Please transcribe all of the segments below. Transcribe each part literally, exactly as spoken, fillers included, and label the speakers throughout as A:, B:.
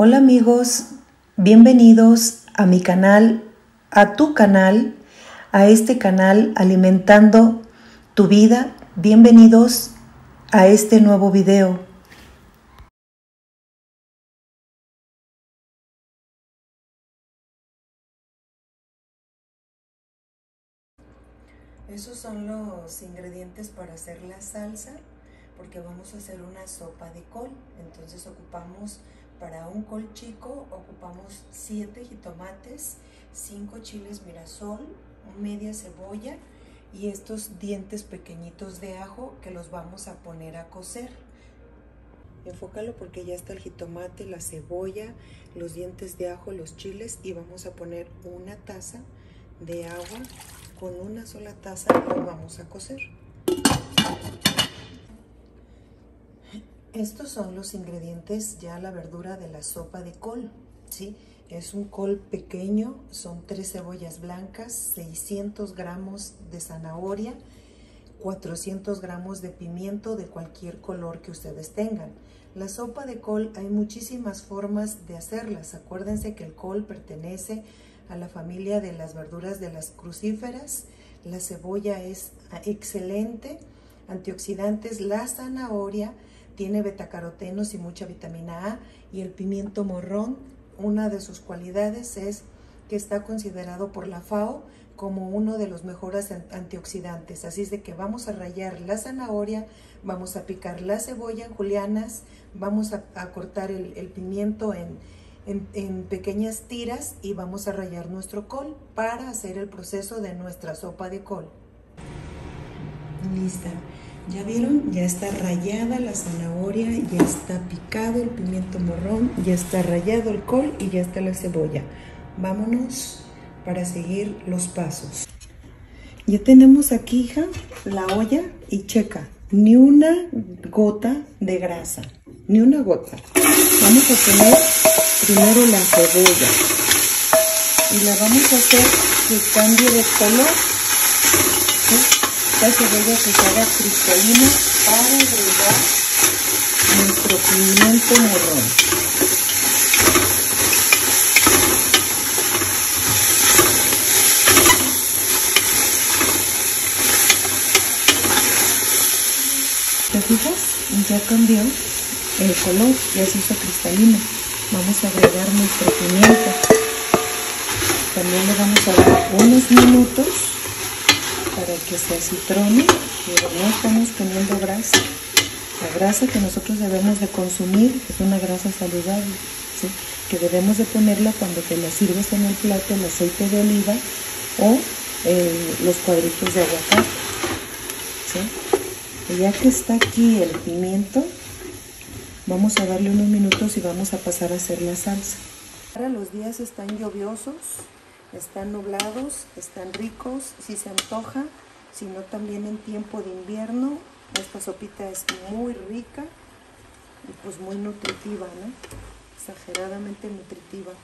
A: Hola amigos, bienvenidos a mi canal, a tu canal, a este canal Alimentando tu Vida. Bienvenidos a este nuevo video. Esos son los ingredientes para hacer la salsa, porque vamos a hacer una sopa de col. Entonces ocupamos, para un col chico, ocupamos siete jitomates, cinco chiles mirasol, media cebolla y estos dientes pequeñitos de ajo que los vamos a poner a cocer. Enfócalo porque ya está el jitomate, la cebolla, los dientes de ajo, los chiles, y vamos a poner una taza de agua. Con una sola taza lo vamos a cocer. Estos son los ingredientes, ya la verdura de la sopa de col, ¿sí? Es un col pequeño, son tres cebollas blancas, seiscientos gramos de zanahoria, cuatrocientos gramos de pimiento de cualquier color que ustedes tengan. La sopa de col hay muchísimas formas de hacerlas. Acuérdense que el col pertenece a la familia de las verduras de las crucíferas. La cebolla es excelente, antioxidantes. La zanahoria tiene betacarotenos y mucha vitamina A, y el pimiento morrón, una de sus cualidades es que está considerado por la FAO como uno de los mejores antioxidantes. Así es de que vamos a rallar la zanahoria, vamos a picar la cebolla en julianas, vamos a, a cortar el, el pimiento en, en, en pequeñas tiras y vamos a rallar nuestro col para hacer el proceso de nuestra sopa de col. Lista. ¿Ya vieron? Ya está rallada la zanahoria, ya está picado el pimiento morrón, ya está rallado el col y ya está la cebolla. Vámonos para seguir los pasos. Ya tenemos aquí, hija, la olla, y checa, ni una gota de grasa, ni una gota. Vamos a poner primero la cebolla y la vamos a hacer que cambie de color, ¿sí? La cebolla que se haga cristalina para agregar nuestro pimiento morrón. ¿Te fijas? Ya cambió el color, ya se hizo cristalina. Vamos a agregar nuestro pimiento. También le vamos a dar unos minutos para que se acitrone, pero no estamos teniendo grasa. La grasa que nosotros debemos de consumir es una grasa saludable, ¿sí? Que debemos de ponerla cuando te la sirves en el plato, el aceite de oliva o eh, los cuadritos de aguacate, ¿sí? Y ya que está aquí el pimiento, vamos a darle unos minutos y vamos a pasar a hacer la salsa. Ahora los días están lluviosos, están nublados, están ricos, si se antoja, sino también en tiempo de invierno. Esta sopita es muy rica y pues muy nutritiva, ¿no? Exageradamente nutritiva.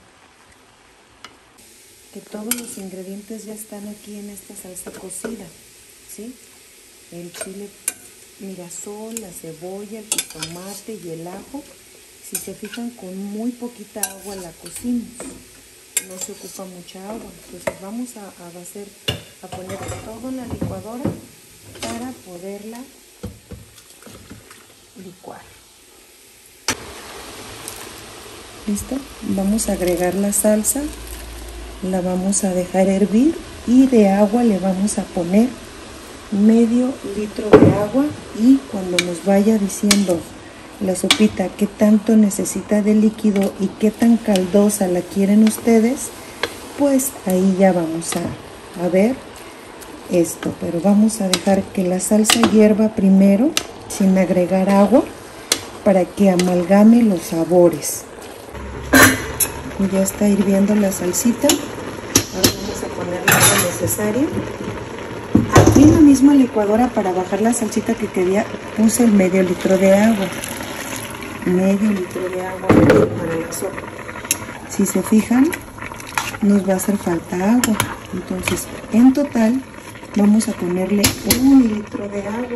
A: Que todos los ingredientes ya están aquí en esta salsa cocida, ¿sí? El chile mirasol, la cebolla, el tomate y el ajo. Si se fijan, con muy poquita agua la cocimos. No se ocupa mucha agua, entonces vamos a, a hacer, a poner todo en la licuadora para poderla licuar. ¿Listo? Vamos a agregar la salsa, la vamos a dejar hervir y de agua le vamos a poner medio litro de agua, y cuando nos vaya diciendo la sopita qué tanto necesita de líquido y qué tan caldosa la quieren ustedes, pues ahí ya vamos a, a ver esto. Pero vamos a dejar que la salsa hierva primero sin agregar agua para que amalgame los sabores. Ya está hirviendo la salsita. Ahora vamos a poner el agua necesaria. Aquí en la misma licuadora, para bajar la salsita que quería, puse el medio litro de agua. Medio litro de agua para la sopa. Si se fijan, nos va a hacer falta agua. Entonces, en total, vamos a ponerle un litro de agua.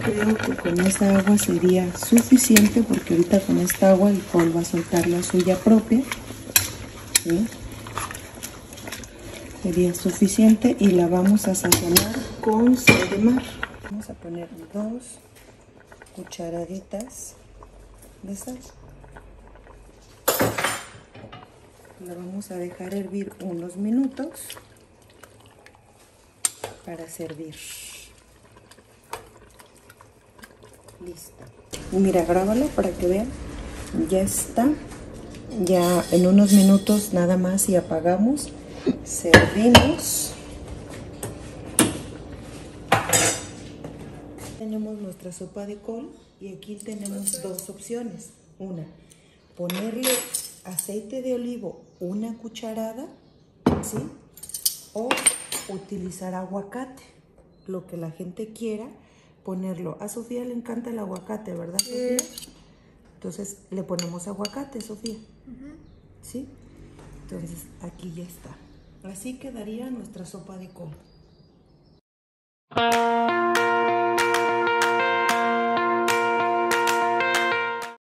A: creo que con esa agua sería suficiente, porque ahorita con esta agua el col va a soltar la suya propia, ¿sí? Sería suficiente y la vamos a sazonar con sal de mar. Vamos a poner dos cucharaditas de sal. La vamos a dejar hervir unos minutos para servir. Listo. Mira, grábalo para que vean. Ya está. Ya en unos minutos nada más y apagamos. Servimos. Tenemos nuestra sopa de col y aquí tenemos dos opciones. Una, ponerle aceite de olivo una cucharada, ¿sí? O utilizar aguacate, lo que la gente quiera ponerlo. A Sofía le encanta el aguacate, ¿verdad, Sofía? Sí. Entonces le ponemos aguacate, Sofía. Uh-huh. ¿Sí? Entonces aquí ya está. Así quedaría nuestra sopa de col.